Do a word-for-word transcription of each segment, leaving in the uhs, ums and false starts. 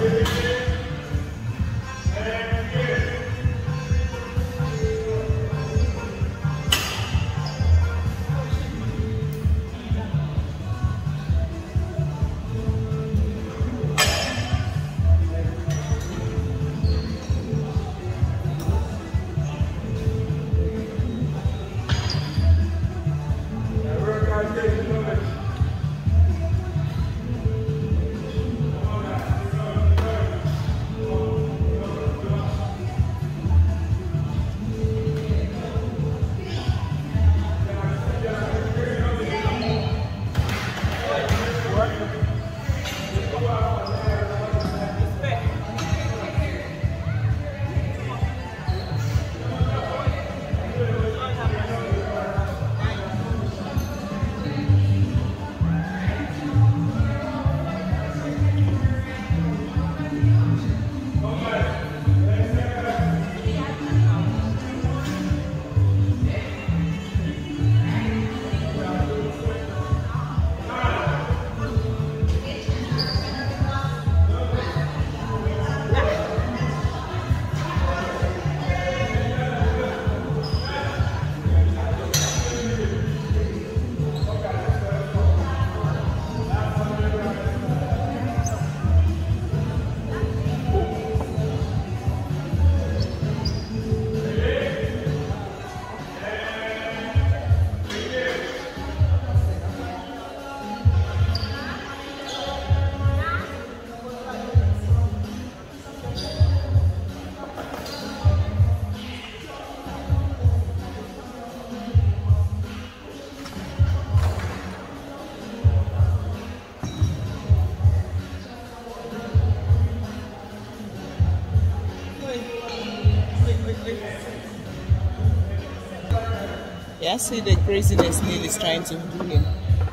Yeah, I see the craziness Neil is trying to do him.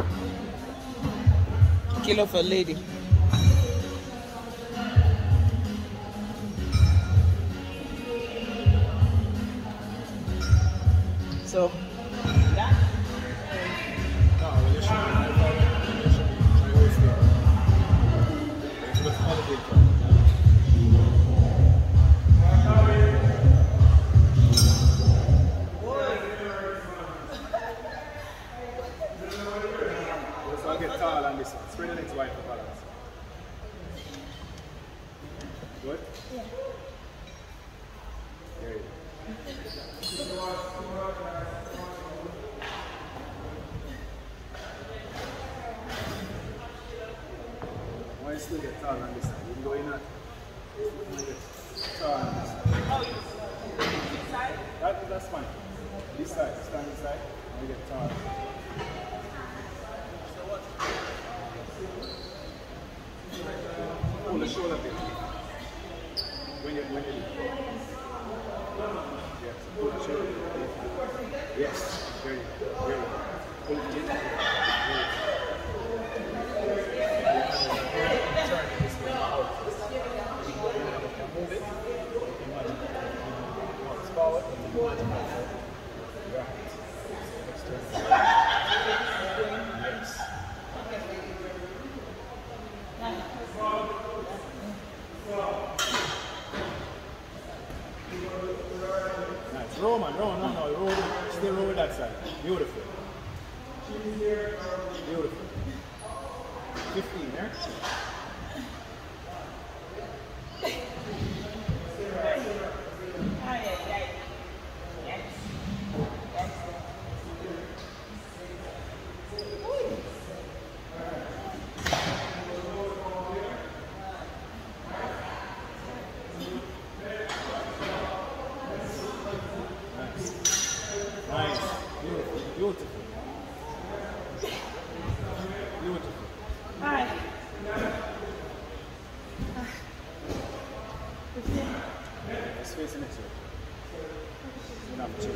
Kill off a lady. So, that? No, you should get tall on this one. Spread the legs wide for balance. Good? Yeah. There you go. Why still get tall on this side? You can go in and get tall on this side. Oh, this side? That, that's fine. This side, stand this side, and you get tall. Pull the shoulder bit. When you when you leave. Yes, pull the shoulder bit. Yes, very good. Very good. Pull it in. Very Move it. Forward. Right. Yes. Nice. Roll, man. Roll. No, no. Roll. Still roll that side. Beautiful. Beautiful. fifteen, yeah? Beautiful. Beautiful. Hi. Let's face the next way. Enough chin.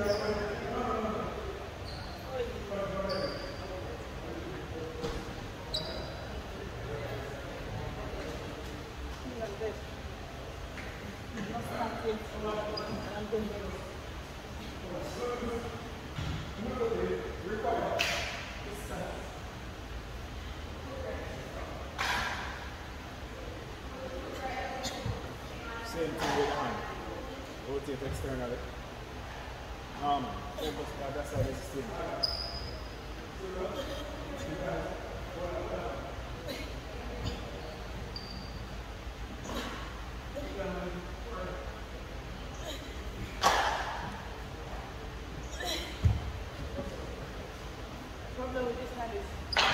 Same thing with the hand. Rotate externally. Normal. Focus on that side is the same. Problem with this hand is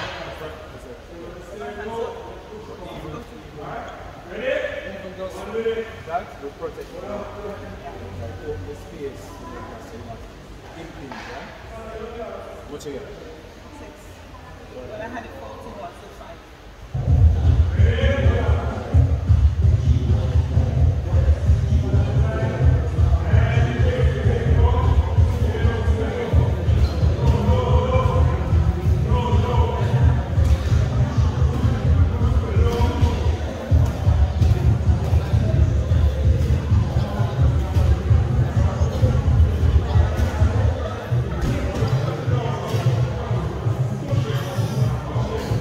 that will protect you. Like open the space. So you want impinge, right? What you get? six. But I had it fourteen once, so five. Right.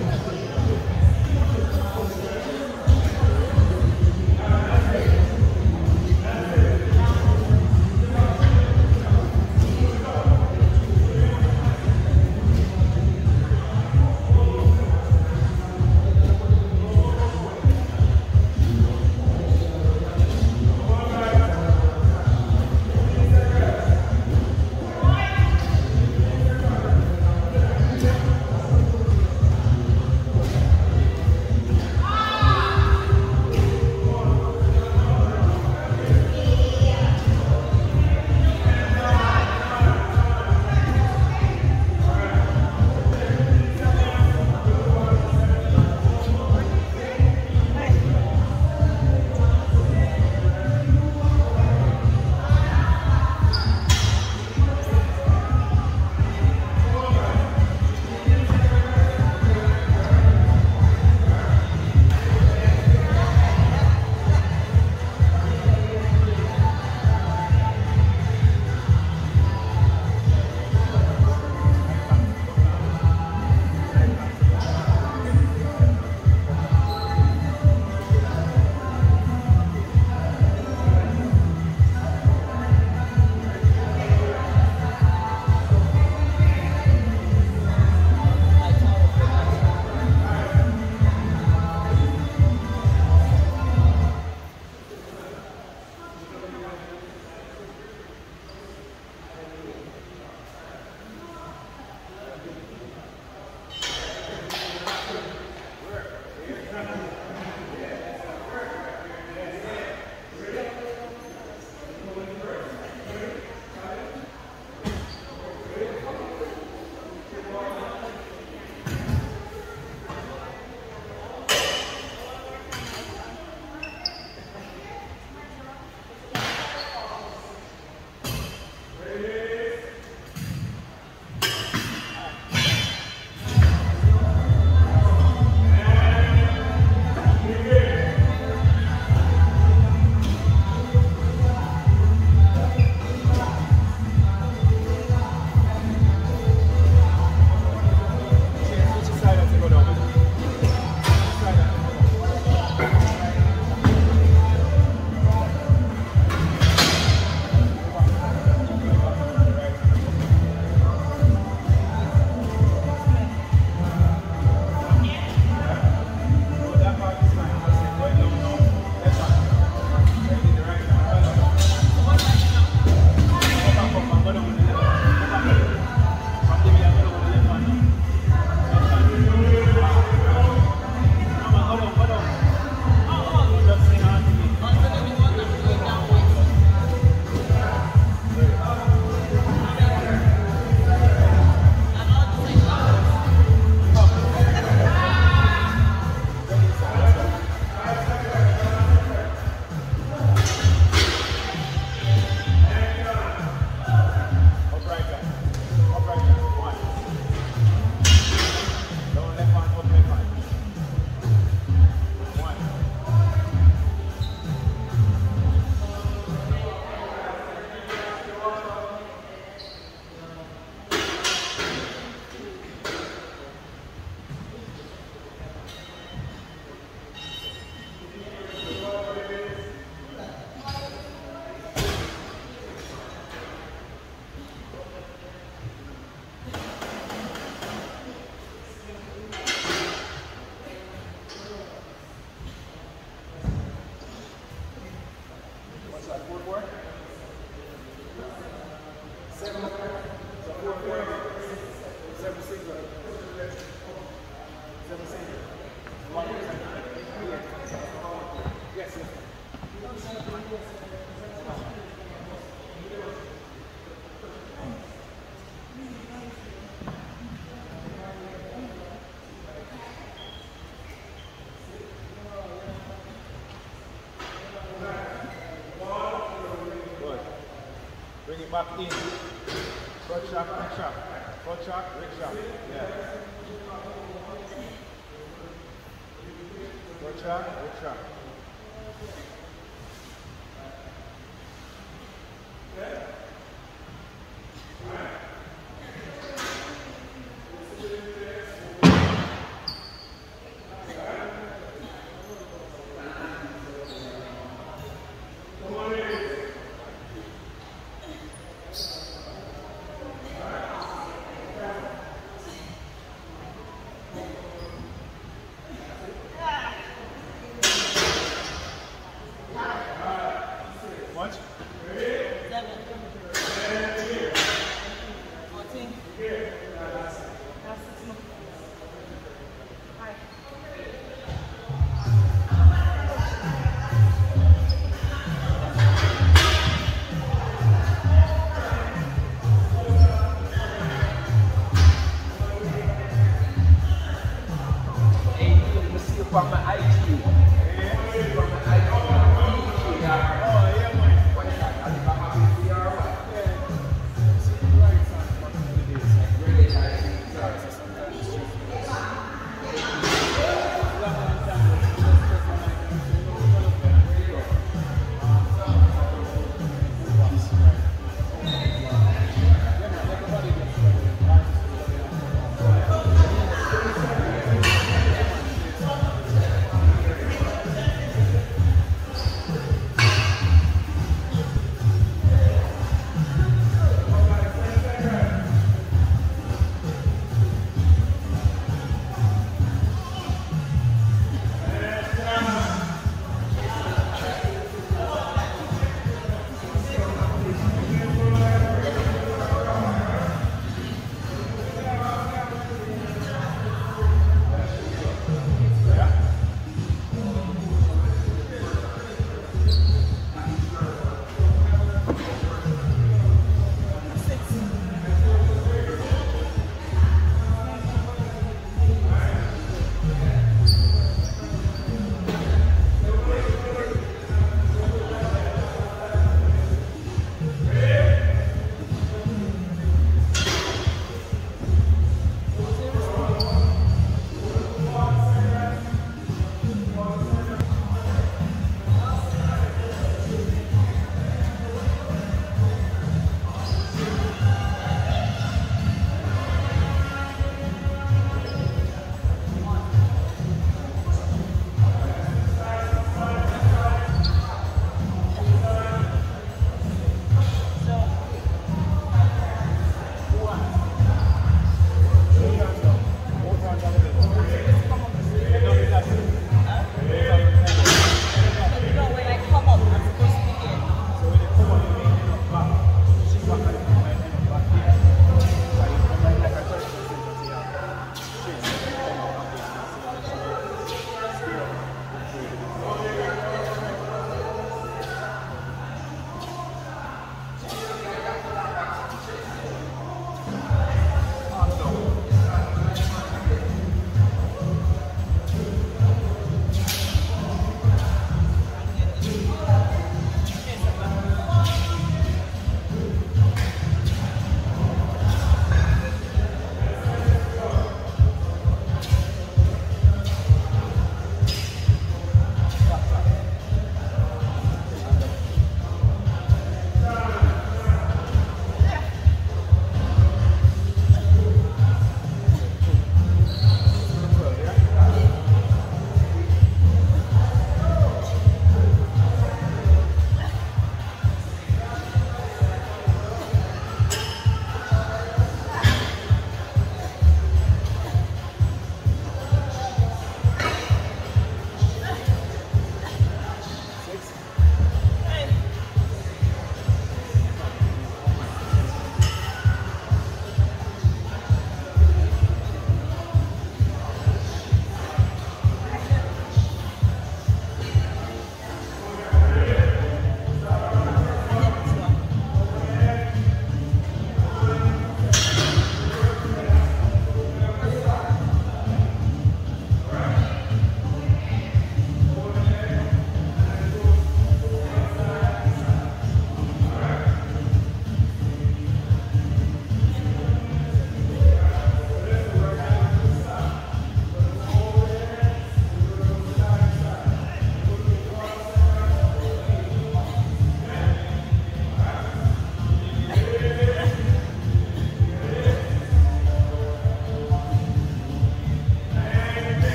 it back in. Front shock, back shock. Front shock, back shock. Yeah. Front shock, back shock.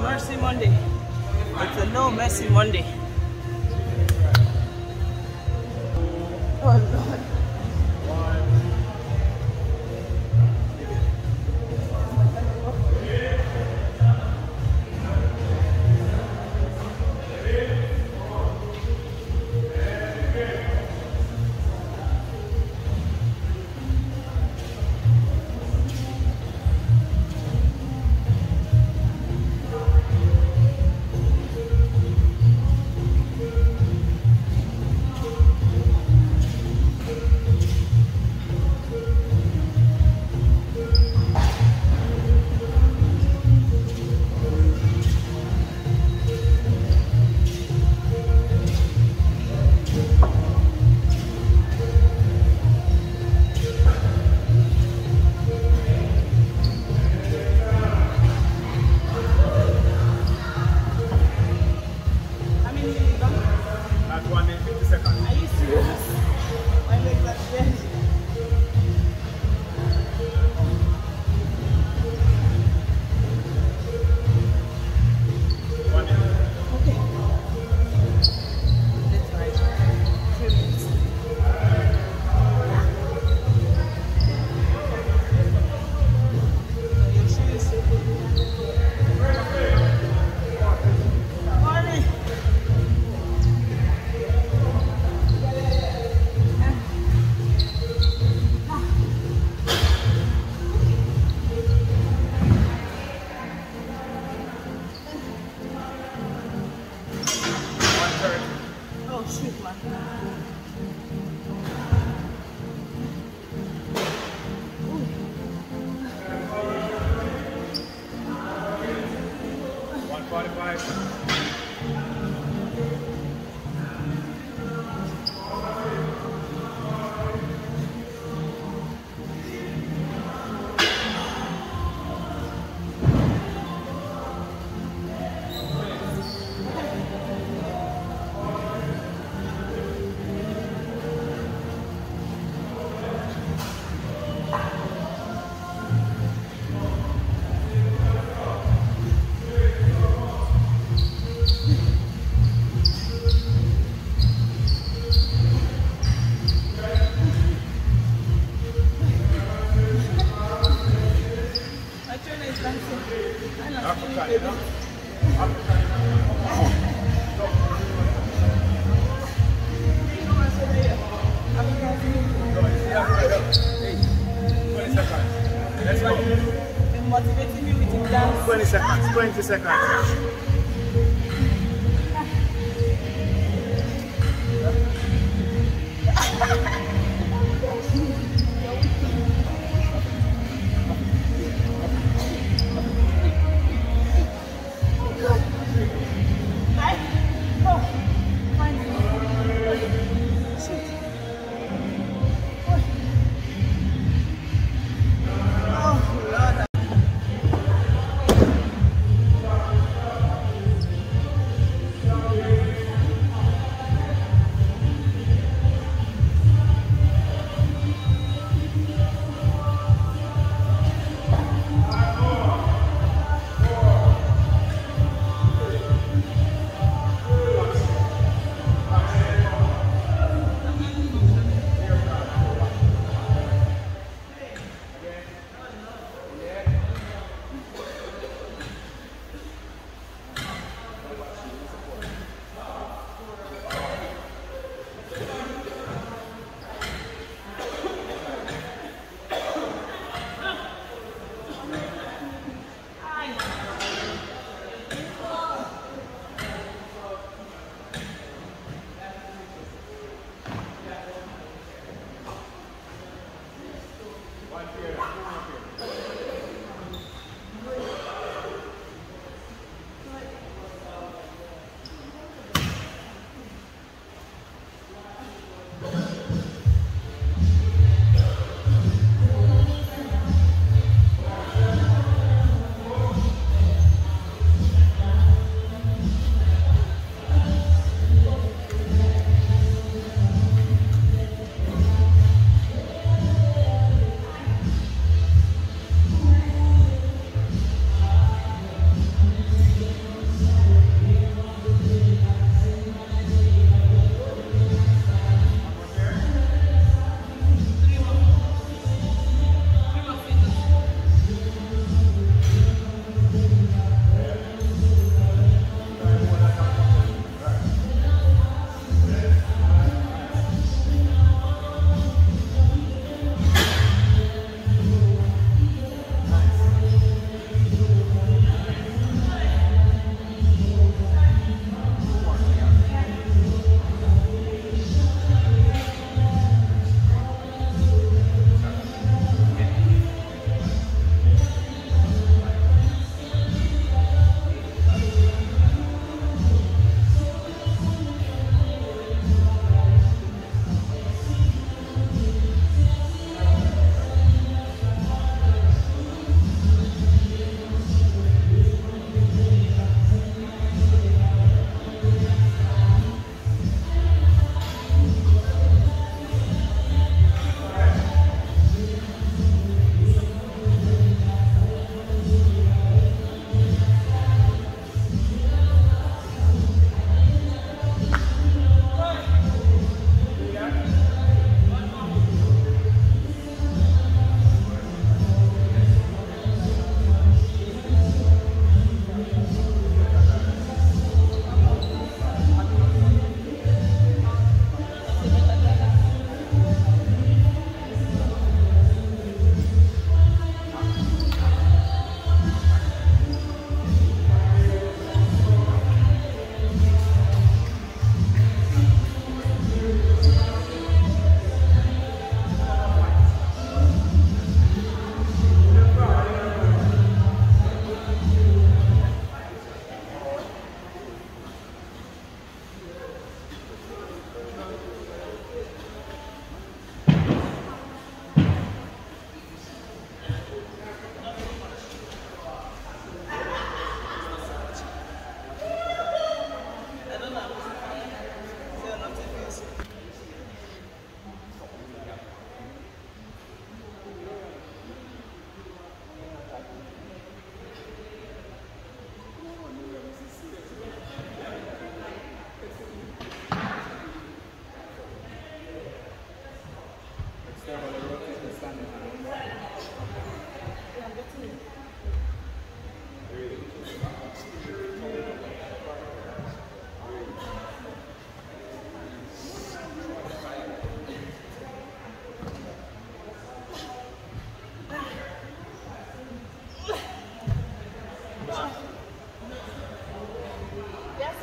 Mercy Monday. It's a no mercy Monday. Oh Lord. twenty seconds, twenty seconds.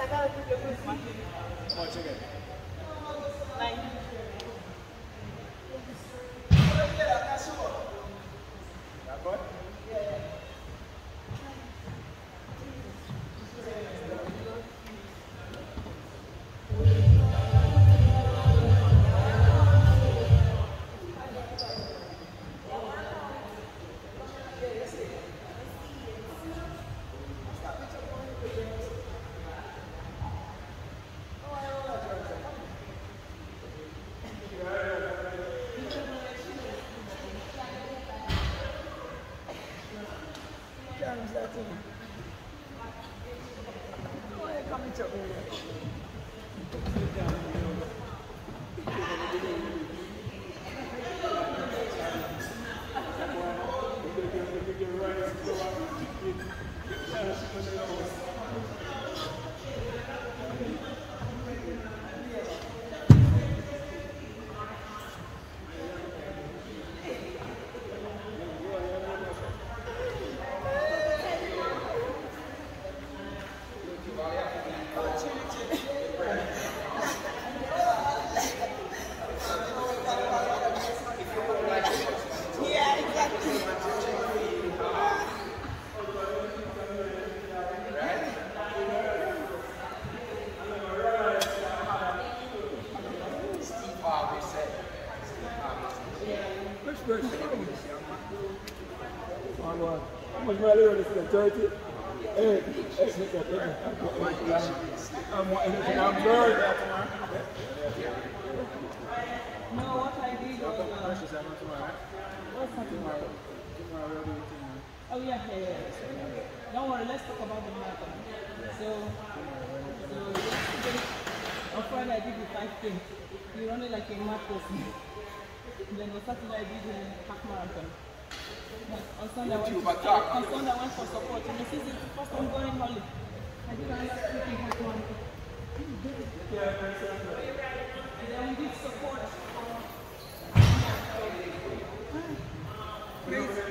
gotta keep your face machine. How much again? Nine. That good? thirty. Hey, I'm blurred. No, what I did was. Uh, what's happening? Oh, yeah, yeah, yeah. Don't worry, let's talk about the marathon. So, so yesterday, on Friday, I did the five K. You run it like a mad person. Then on Saturday, I did the half marathon. On Sunday, I went, to, on Sunday, I went for support. And this is the first time going holiday. I did another freaking half marathon. And then we did support. Crazy.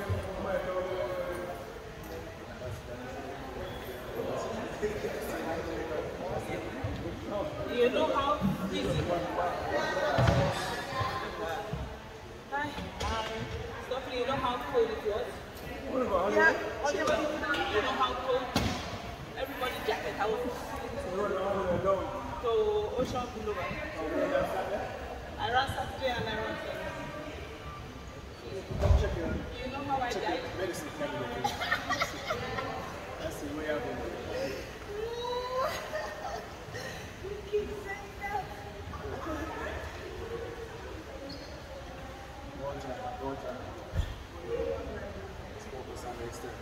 You know how easy. Hi. Stop, you know how cold it was? Yeah. You know how cold? Everybody jacket out. So Ocean Boulevard. I ran Saturday and I ran Sunday. You know how I died? Medicine cabinet. That's the way I've been. You keep saying that. One time, one time. Let's focus on the external.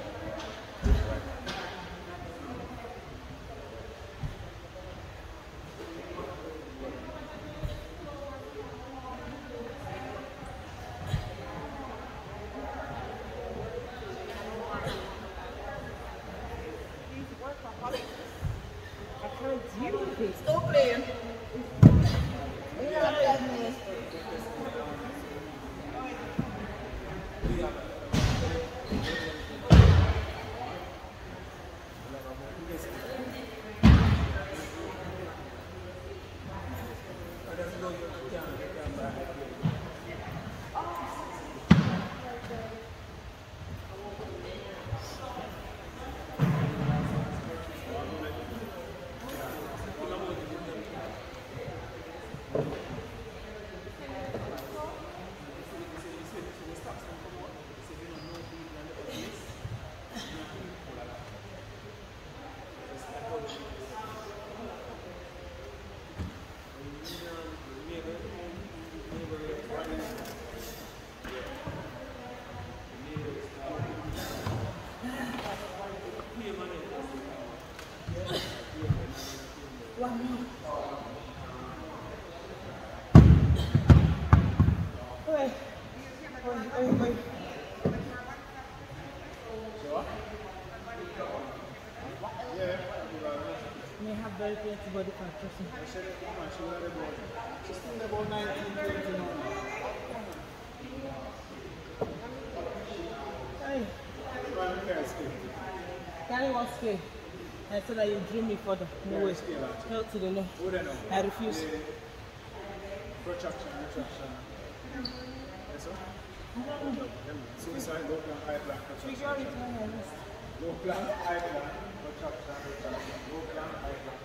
Stop playing. May have very plenty body fat. She's still about nineteen, twenty now. Hey. Carry one scale. I said that you drew me further. No way. Hell to the no. I refuse. Protraction, retraction. Yes, sir? Suicide, low plan, high plan, protraction. Figure it when I rest. Low plan, high plan, protraction, retraction. Low plan, high plan,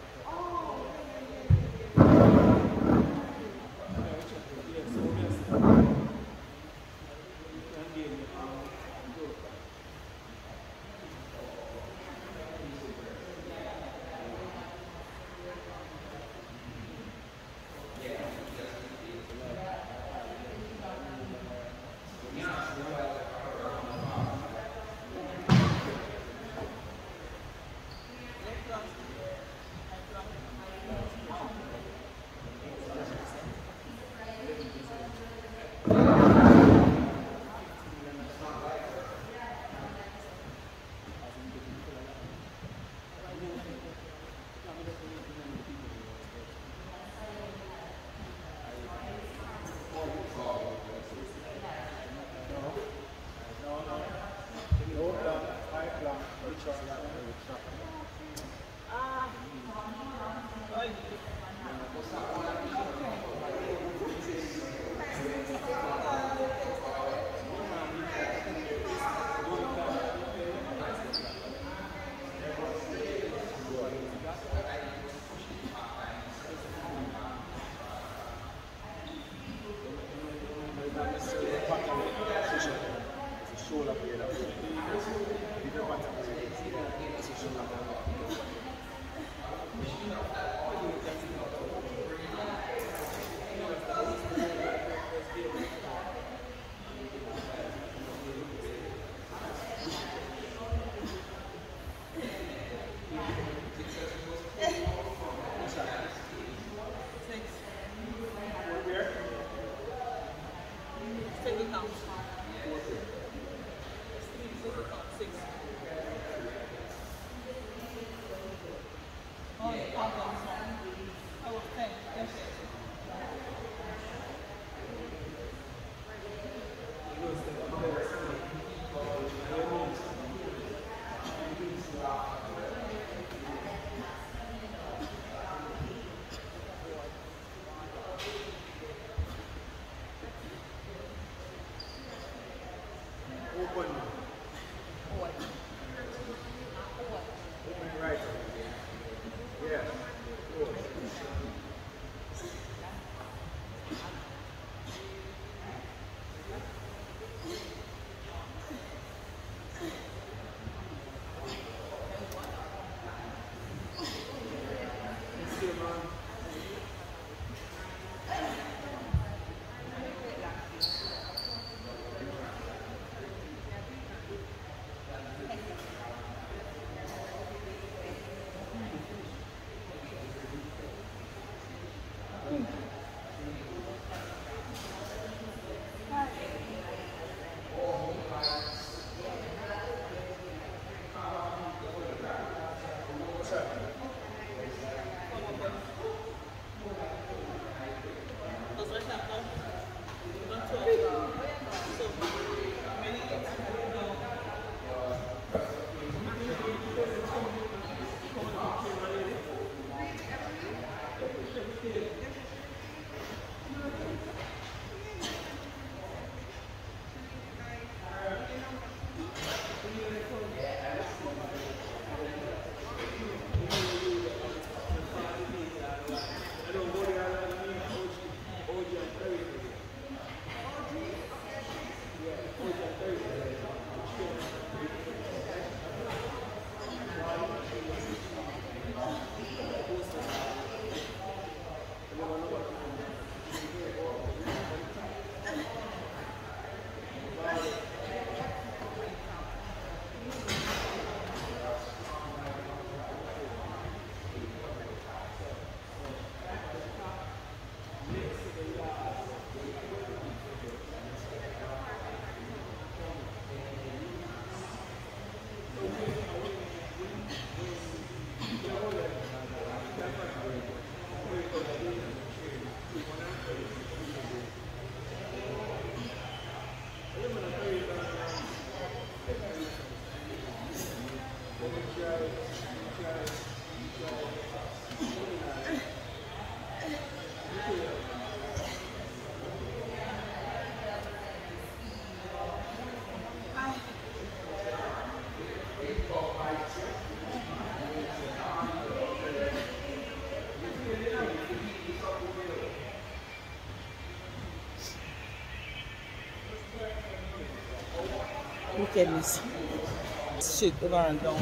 wickedness. Shit, over and down.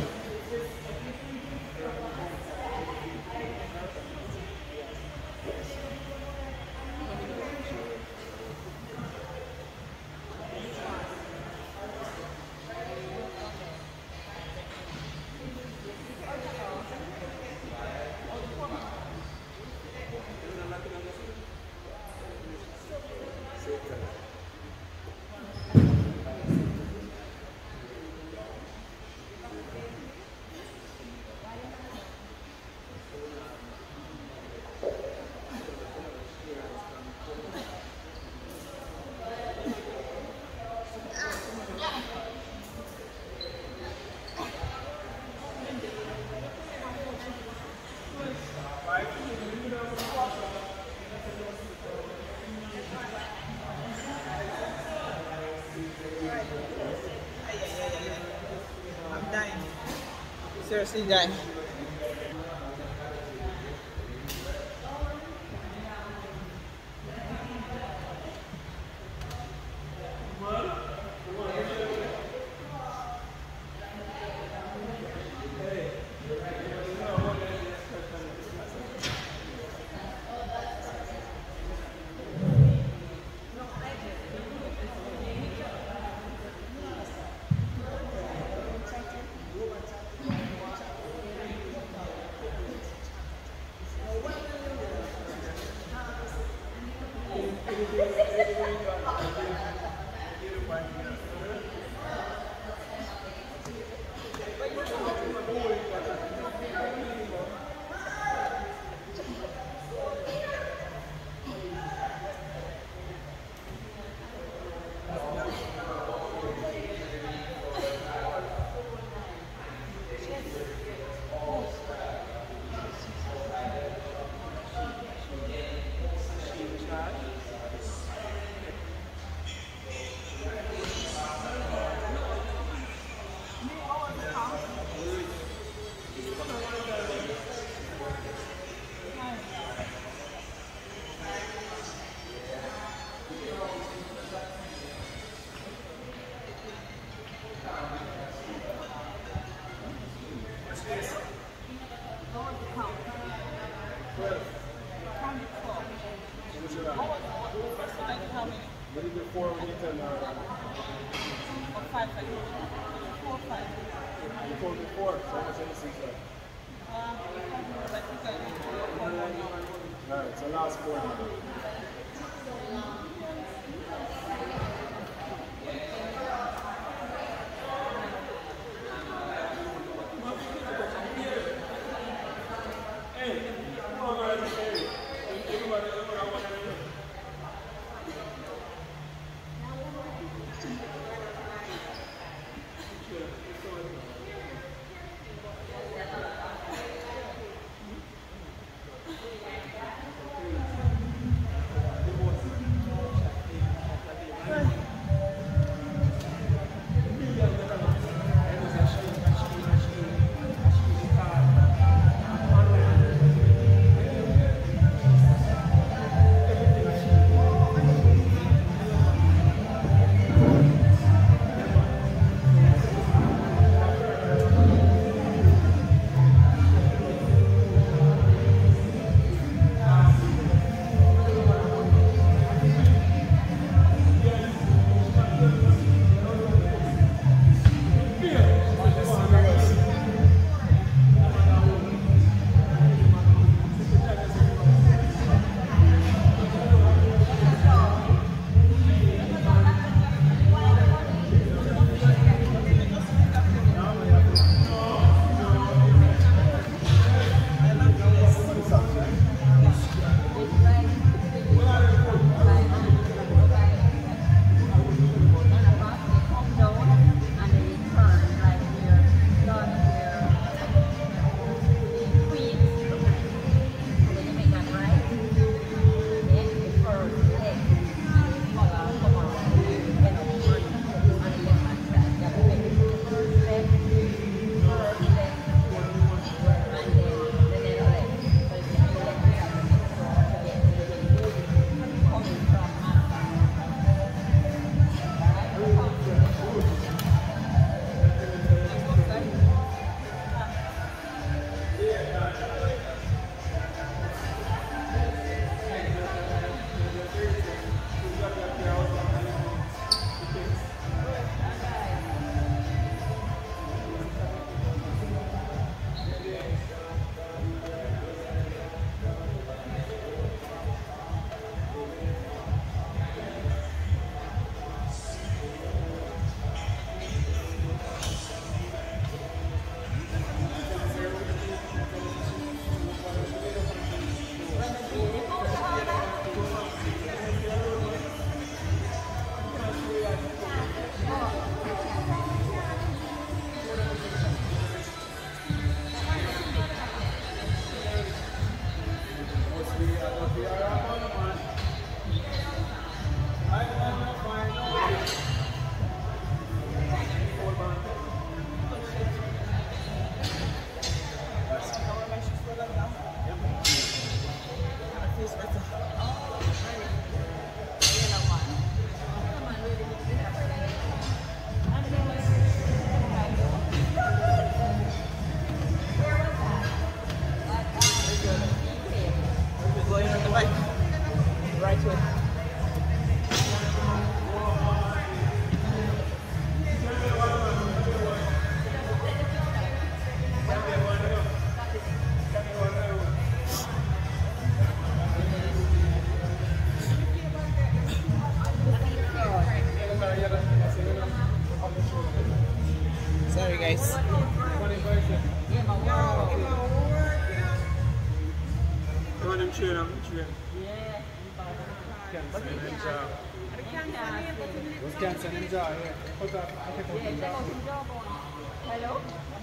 I'm dying. Seriously dying. What did before we get to uh, Five, five. Four, five. before before? So much in the six like. Uh, I think I need to work on one more. Alright, so last four now. train, I'm train. Yeah. Cancer and jaw. What's cancer and jaw? Yeah. Put up, I take out the jaw. Hello?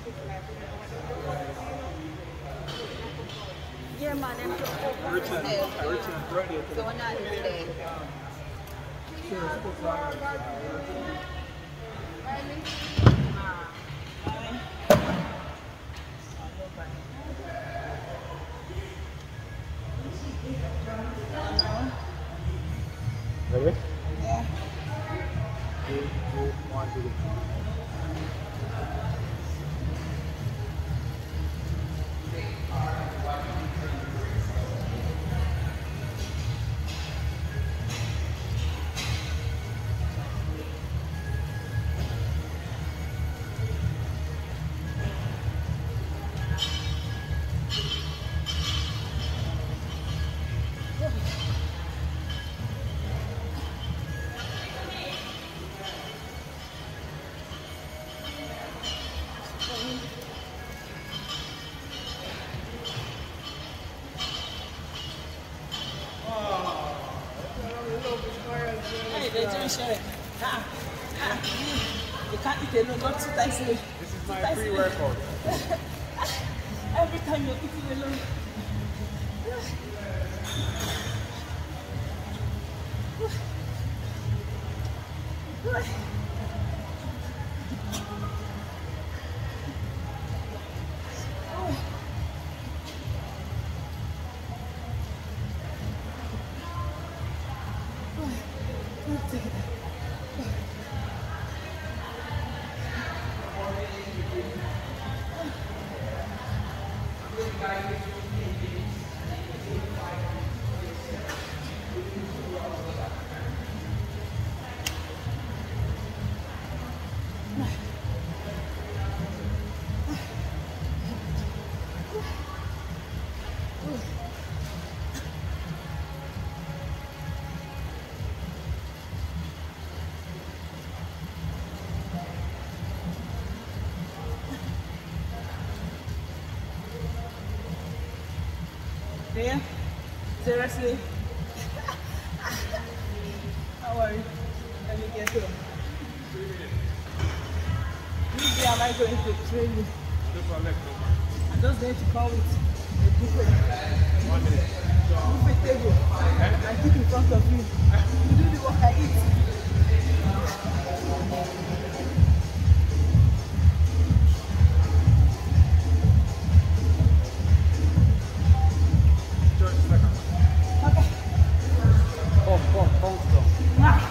Yeah, man, I'm just open Richard, today. Richard, ready. So we're not today. Ready? Yeah. Two, two, one, two. Hey, they're doing shit. Ah, ah, you can't eat alone, not two times a week. This is my pre-workout. Every time you're eating alone. Yeah, seriously. Don't worry. Let me get home. Which day am I going to train you? I'm just going to come with a buffet. One minute. Buffet table. I keep in front of you. You do the work I eat. Okay. Pump, pump, bounce down. Ah.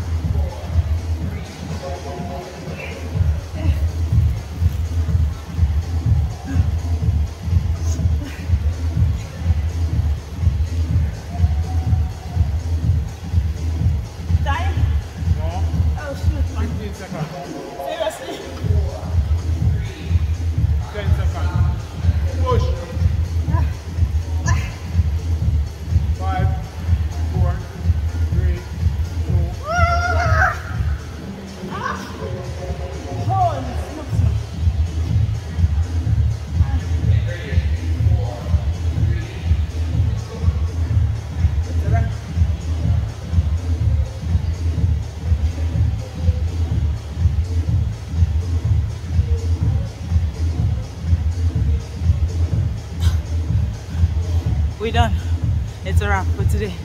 Time? No. Oh shoot, man. fifteen seconds. Seriously? ten seconds. Push. Five, four, three, two. Holy smokes, man. It's alright. We're done. It's a wrap for today.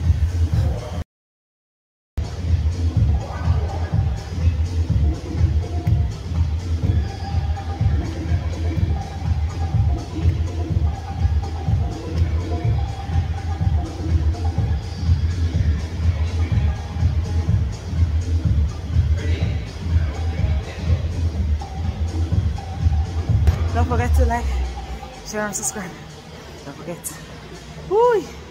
Don't forget to like, share, and subscribe. Don't forget. Woo!